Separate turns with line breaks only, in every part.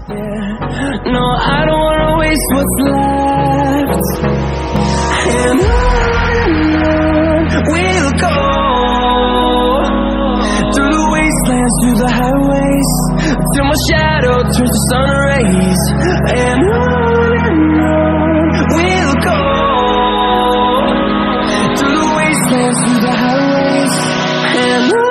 No, I don't wanna waste what's left. And on we'll go, through the wastelands, through the highways, till my shadow turns to sun rays. And on we'll go, through the wastelands, through the highways, and on.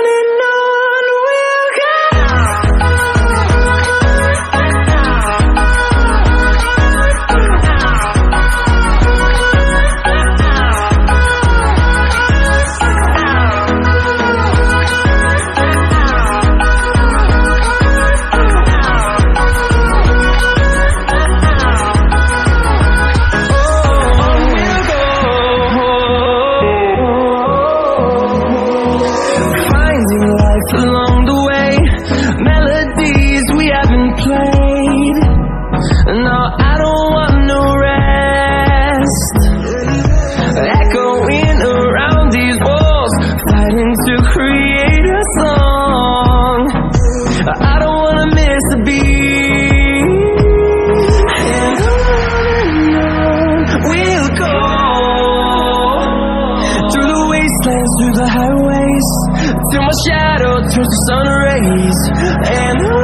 Along the way, melodies we haven't played. No, I don't want no rest. Echoing around these walls, fighting to create a song. I don't wanna miss a beat. And on we'll go, through the wastelands, through the highways, till my shadow turns to sun rays. And